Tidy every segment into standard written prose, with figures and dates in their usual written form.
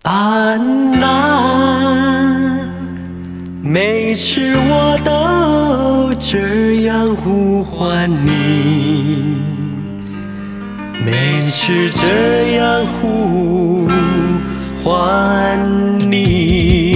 安娜，每次我都这样呼唤你，每次这样呼唤你。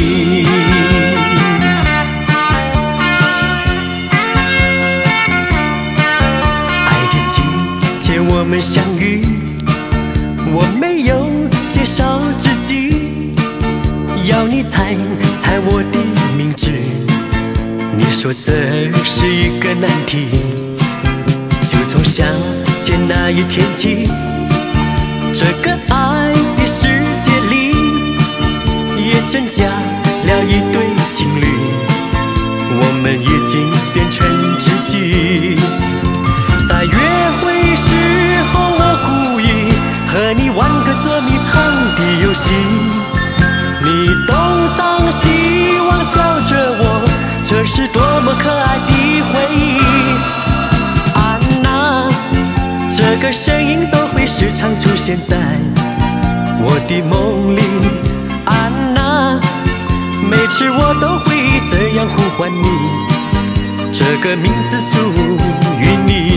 爱的季节我们相遇，我没有介绍自己，要你猜猜我的名字。你说这是一个难题，就从相见那一天起，这个爱的世界里也增加了一对情侣，我们已经变成知己。在约会时候，我故意和你玩个捉迷藏的游戏，你东张西望叫着我，这是多么可爱的回忆。安娜，这个声音都会时常出现在我的梦里。安娜，每次我都会这样呼唤你，这个名字属于你。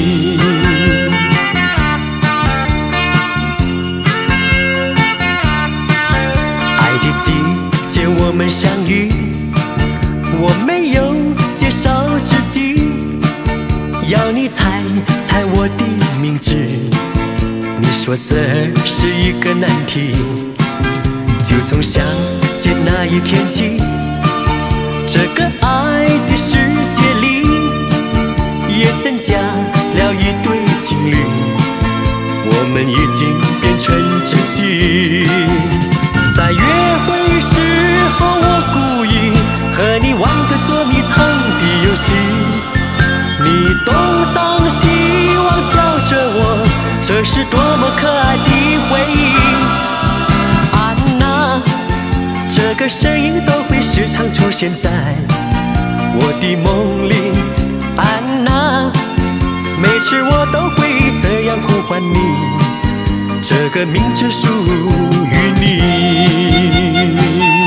爱的季节我们相遇，我没有介绍自己，要你猜猜我的名字。你说这是一个难题，就从相见那一天起，这个爱的世界里也增加了一对情侣，我们已经变成知己。在约会时候，我故意和你玩个捉迷藏的游戏，你东张西望叫着我，这是多么可爱的回忆。安娜，这个声音都会时常出现在我的梦里。安娜，每次我都会这样呼唤你，这个名字属于你。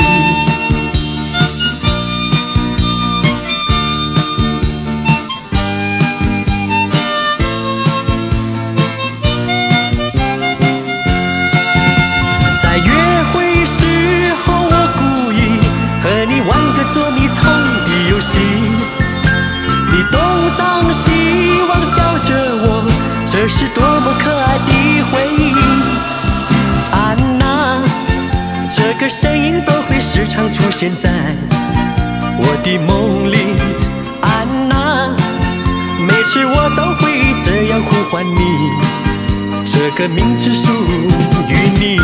在约会时候，我故意和你玩个捉迷藏的游戏，你东张西望叫着我，这是多么可爱的回忆。安娜，这个声音都会时常出现在我的梦里。安娜，每次我都会这样呼唤你，这个名字属于你。